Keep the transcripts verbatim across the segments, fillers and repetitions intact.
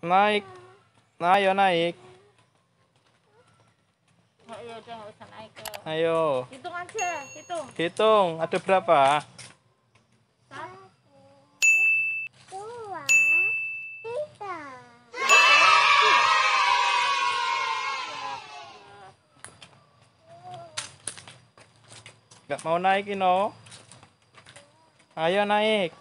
Naik. Nah, ayo naik. Ayo, udah nggak usah naik. Ayo. Hitung aja, hitung. Hitung, ada berapa? Satu, dua, tiga. Gak mau naik, Ino? Ayo naik.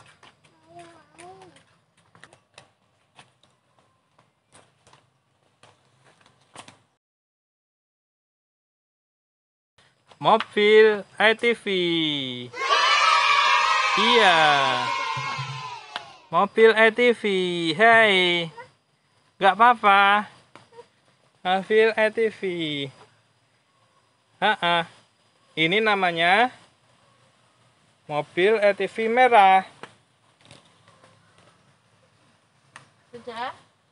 Mobil A T V. Iya. Mobil A T V. Hei. Gak apa-apa. Mobil A T V. Ha-ha. Ini namanya mobil A T V merah. sudah.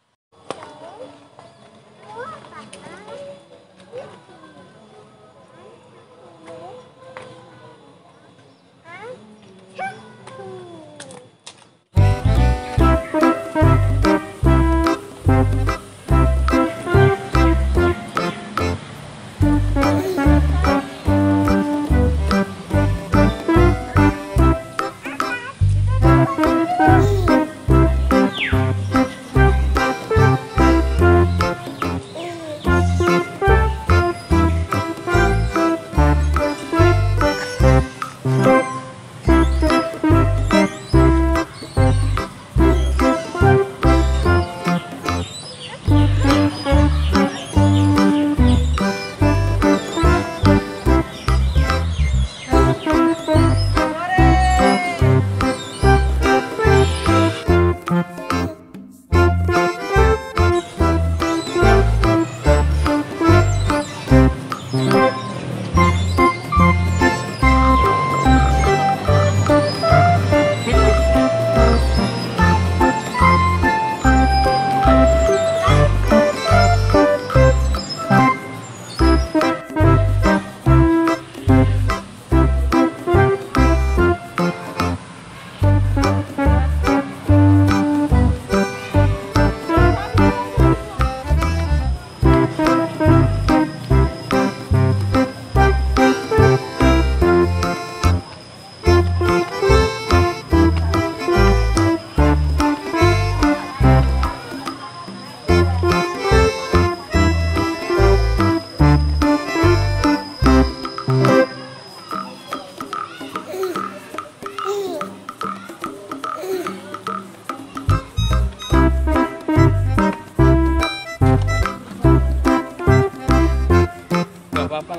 Apa?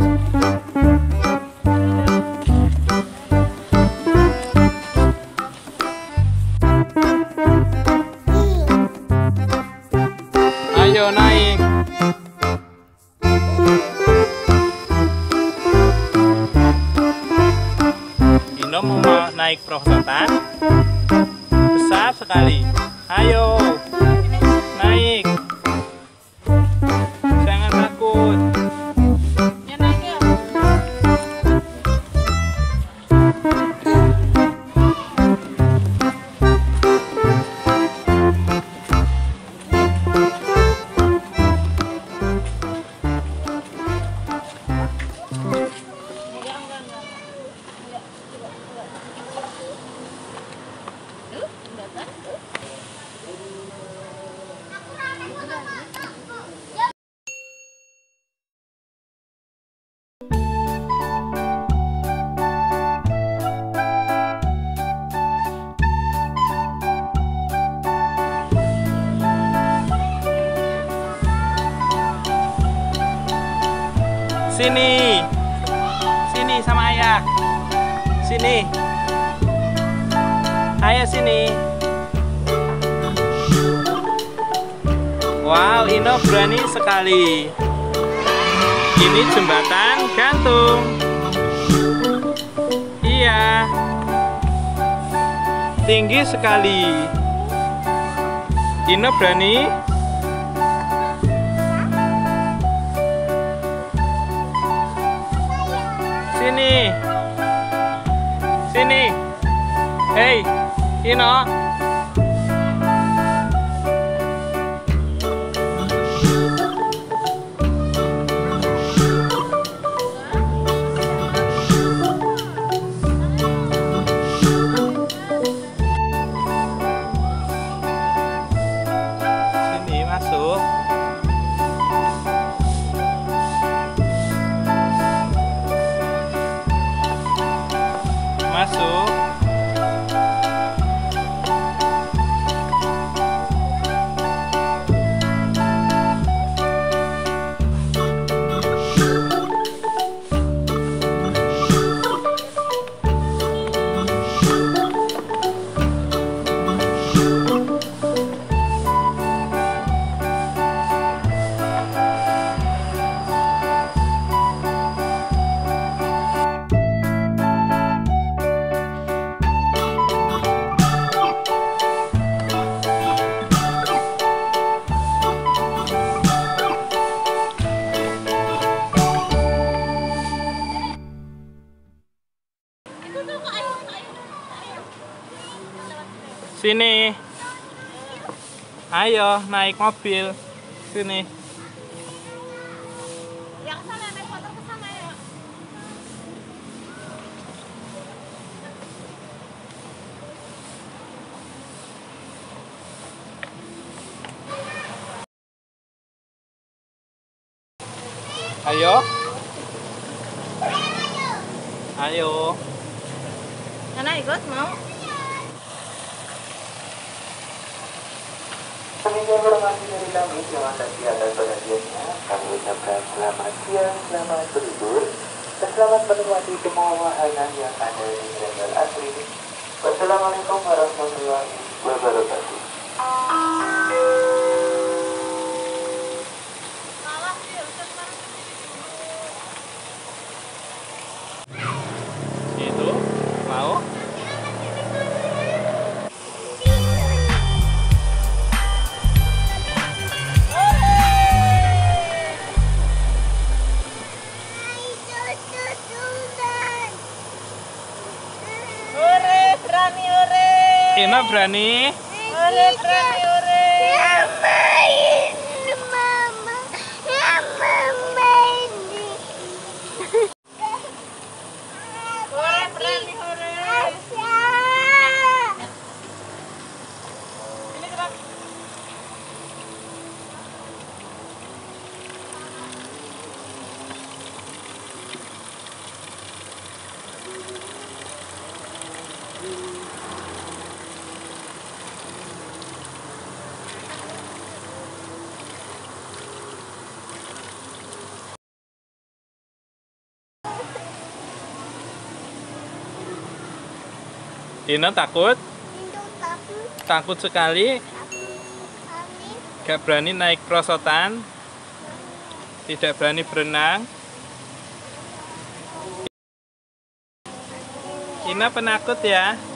Ayo naik. Ino mau naik perosotan besar sekali. Ayo naik. Jangan takut. Sini, sini sama ayah. Sini, ayah sini. Wow, Ino berani sekali. Ini jembatan gantung. Iya, tinggi sekali. Ino berani. Sini, sini, hei, Ino, Sini. Ayo naik mobil. Sini. Yang sana naik motor ke sana ya. Ayo. Ayo. Nana ikut mau? Demikian informasi dari kami, terima kasih atas perhatiannya. Kami ucapkan selamat siang, selamat berlibur, dan selamat menikmati semua wahana yang ada di Rengal Asri. Wassalamualaikum warahmatullahi wabarakatuh. Malah sih, harusnya kemarin kesini dulu. Itu mau? Hore, berani hore. Ina berani? Hore, berani hore. Mama, Mama ini. Hore, berani hore. Ini gerak. Ina takut? Induk takut, Takut sekali? takut, amin. Gak berani naik perosotan? Tidak berani berenang? Ina penakut ya?